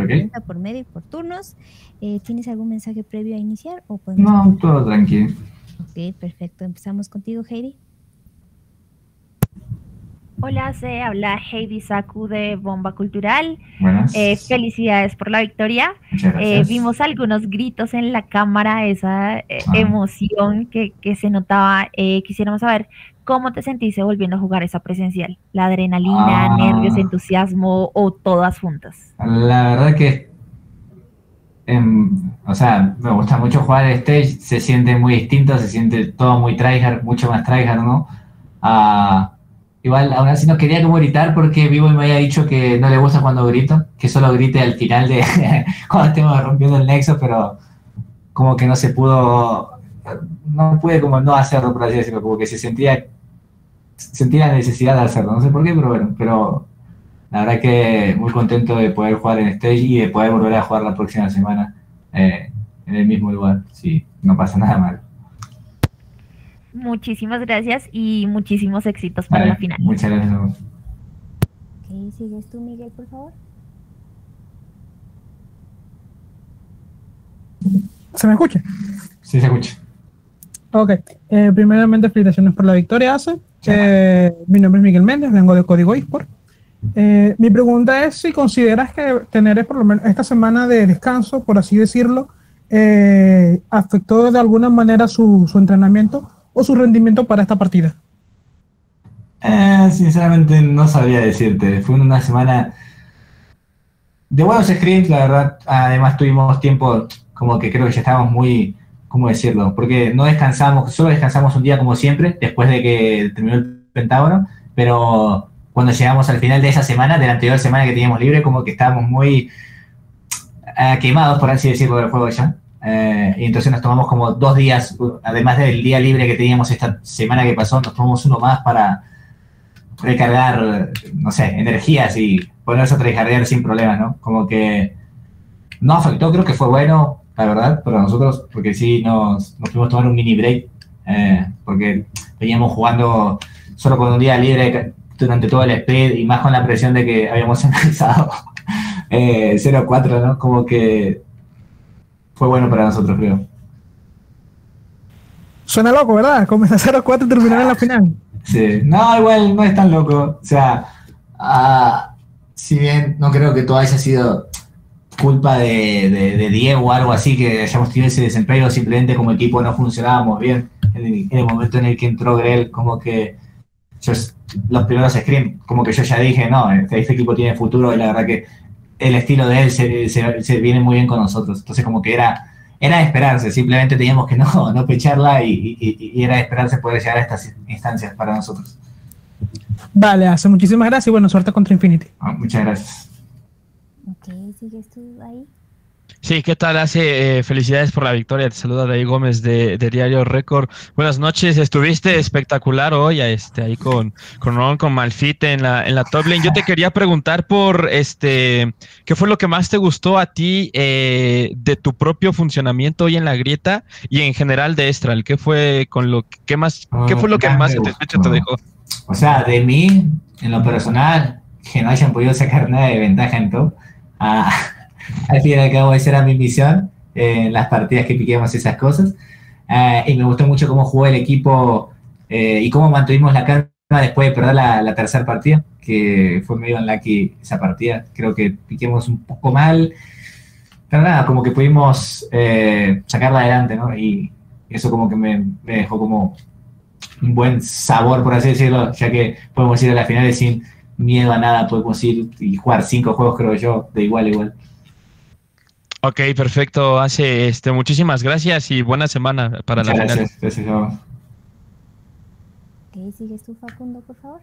pregunta por medio y por turnos. ¿Tienes algún mensaje previo a iniciar? ¿O podemos... No, todo tranquilo. Ok, perfecto. Empezamos contigo, Heidi. Hola, se habla Heidi Saku de Bomba Cultural. Buenas. Felicidades por la victoria. Muchas gracias. Vimos algunos gritos en la cámara, esa emoción que se notaba. Quisiéramos saber cómo te sentiste volviendo a jugar esa presencial. ¿La adrenalina, nervios, entusiasmo o todas juntas? La verdad que, o sea, me gusta mucho jugar el stage, se siente muy distinto, se siente todo muy tryhard, mucho más tryhard, ¿no? Igual, aún así no quería como gritar porque Vivo me había dicho que no le gusta cuando grito, que solo grite al final de cuando estemos rompiendo el nexo, pero como que no se pudo, no pude como no hacerlo, por así decirlo, como que sentía la necesidad de hacerlo, no sé por qué, pero bueno, pero la verdad que muy contento de poder jugar en stage y de poder volver a jugar la próxima semana en el mismo lugar, si no pasa nada mal. Muchísimas gracias y muchísimos éxitos para la final. Muchas gracias. Ok, ¿sigues tú, Miguel, por favor? ¿Se me escucha? Sí, se escucha. Ok. Primeramente, felicitaciones por la victoria, Ace. Mi nombre es Miguel Méndez, vengo de Código eSport. Mi pregunta es si consideras que tener por lo menos esta semana de descanso, por así decirlo, afectó de alguna manera su entrenamiento o su rendimiento para esta partida. Sinceramente no sabría decirte. Fue una semana de buenos scrims, la verdad. Además tuvimos tiempo, como que creo que ya estábamos muy, ¿cómo decirlo? Porque no descansamos, solo descansamos un día como siempre, después de que terminó el Pentágono, pero cuando llegamos al final de esa semana, de la anterior semana que teníamos libre, como que estábamos muy quemados, por así decirlo, del juego ya. Y entonces nos tomamos como 2 días, además del día libre que teníamos esta semana que pasó, nos tomamos uno más para recargar, no sé, energías y ponerse a tryhardear sin problemas, ¿no? Como que no afectó, creo que fue bueno, la verdad, para nosotros, porque sí nos pudimos tomar un mini break, porque veníamos jugando solo con un día libre durante todo el speed y más con la presión de que habíamos empezado 0-4, ¿no? Como que fue bueno para nosotros, creo. Suena loco, ¿verdad? Comenzar 0-4 y terminar en la final. Sí, no, igual no es tan loco. O sea, si bien no creo que todo haya sido culpa de Diego o algo así, que hayamos tenido ese desempeño, simplemente como equipo no funcionábamos bien. En el momento en el que entró Grell, como que los primeros scrims, como que yo ya dije, no, este equipo tiene futuro y la verdad que el estilo de él se viene muy bien con nosotros. Entonces como que era de esperarse, simplemente teníamos que no pecharla y era de esperarse poder llegar a estas instancias para nosotros. Vale, hace muchísimas gracias y buena suerte contra Infinity. Muchas gracias. Ok, ¿sigues tú ahí? Sí, ¿qué tal? Felicidades por la victoria. Te saluda David Gómez de Diario Récord. Buenas noches, estuviste espectacular hoy ahí con Ron, con Malfite en la top lane. Yo te quería preguntar por ¿qué fue lo que más te gustó a ti de tu propio funcionamiento hoy en la grieta y en general de Estral? ¿Qué fue qué fue lo que más satisfecho te dejó? O sea, de mí, en lo personal, que no hayan podido sacar nada de ventaja en top. Al fin y al cabo esa era mi misión en las partidas que piqueamos esas cosas, y me gustó mucho cómo jugó el equipo y cómo mantuvimos la calma después de perder la tercera partida, que fue medio unlucky esa partida. Creo que piquemos un poco mal, pero nada, como que pudimos sacarla adelante, ¿no? Y eso como que me dejó como un buen sabor, por así decirlo, ya que podemos ir a las finales sin miedo a nada, podemos ir y jugar 5 juegos, creo yo, de igual a igual. Ok, perfecto. Muchísimas gracias y buena semana para la final. Gracias. Ok, ¿sigues tú, Facundo, por favor?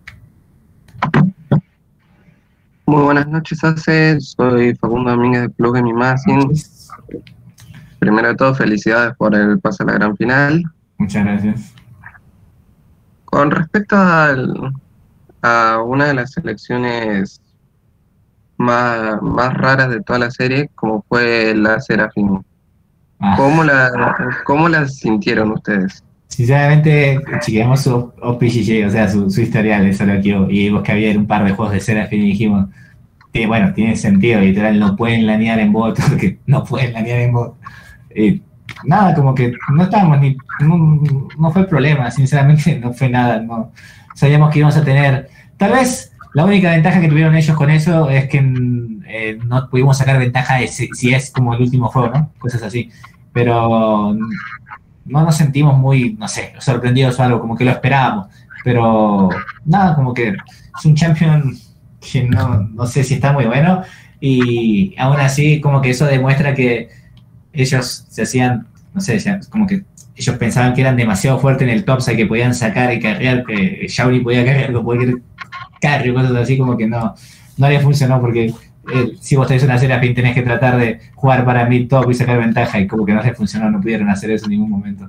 Muy buenas noches, Ace. Soy Facundo Domínguez de Plug Gaming Magazine. Primero de todo, felicidades por el pase a la gran final. Muchas gracias. Con respecto a una de las selecciones más raras de toda la serie, como fue la Seraphine. ¿Cómo la sintieron ustedes? Sinceramente, chequeamos su OPGG, o sea, su historial de solo queue, y vimos que había un par de juegos de Seraphine y dijimos, bueno, tiene sentido, literal, no pueden lanear en bot, porque no pueden lanear en bot. Nada, como que no estábamos no fue problema, sinceramente no fue nada, no sabíamos que íbamos a tener, tal vez la única ventaja que tuvieron ellos con eso es que no pudimos sacar ventaja de si es como el último juego, ¿no? Cosas así, pero no nos sentimos muy, no sé, sorprendidos o algo, como que lo esperábamos, pero nada, como que es un champion que no sé si está muy bueno, y aún así como que eso demuestra que ellos se hacían, no sé, como que ellos pensaban que eran demasiado fuertes en el top, o sea, que podían sacar y carrear, que Shaori podía carrear con cualquier carry, cosas así, como que no le funcionó, porque si vos tenés una Seraphine tenés que tratar de jugar para mid top y sacar ventaja, y como que no les funcionó, no pudieron hacer eso en ningún momento.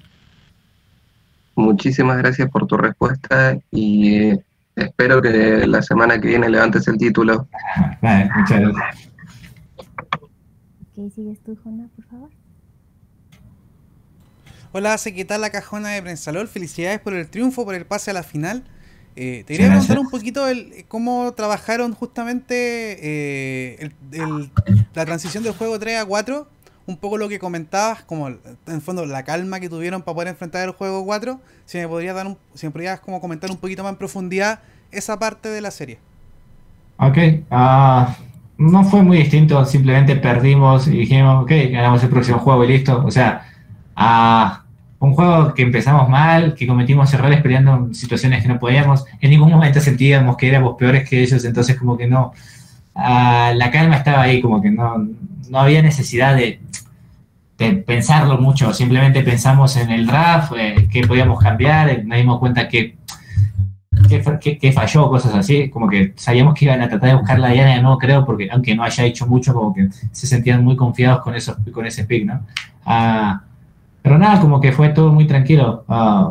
Muchísimas gracias por tu respuesta y espero que la semana que viene levantes el título. Vale, muchas gracias. Ok, sigues tú, Jona, por favor. Hola, ¿qué tal la cajona de Prensalol? Felicidades por el triunfo, por el pase a la final. Te quería preguntar un poquito cómo trabajaron justamente la transición del juego 3 a 4, un poco lo que comentabas, como en el fondo la calma que tuvieron para poder enfrentar el juego 4, si me podrías como comentar un poquito más en profundidad esa parte de la serie. Ok, no fue muy distinto, simplemente perdimos y dijimos, ok, ganamos el próximo juego y listo. O sea, un juego que empezamos mal, que cometimos errores peleando en situaciones que no podíamos, en ningún momento sentíamos que éramos peores que ellos, entonces como que no, la calma estaba ahí, como que no había necesidad de pensarlo mucho, simplemente pensamos en el draft, qué podíamos cambiar, nos dimos cuenta que falló, cosas así, como que sabíamos que iban a tratar de buscar la diana de nuevo, creo, porque aunque no haya hecho mucho, como que se sentían muy confiados con ese pick, ¿no? Pero nada, como que fue todo muy tranquilo.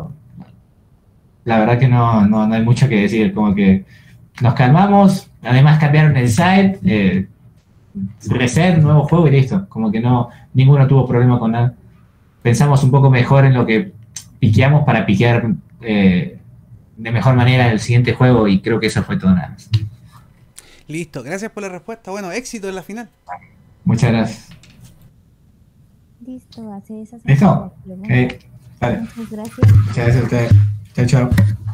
La verdad que no hay mucho que decir, como que nos calmamos, además cambiaron el site, reset, nuevo juego y listo, como que ninguno tuvo problema con nada. Pensamos un poco mejor en lo que piqueamos para piquear de mejor manera el siguiente juego, y creo que eso fue todo, nada más. Listo, gracias por la respuesta. Bueno, éxito en la final. Muchas gracias. Listo, hace esas. ¿Listo? Okay. Vale. Muchas gracias. Muchas gracias a ustedes. Chao, chao.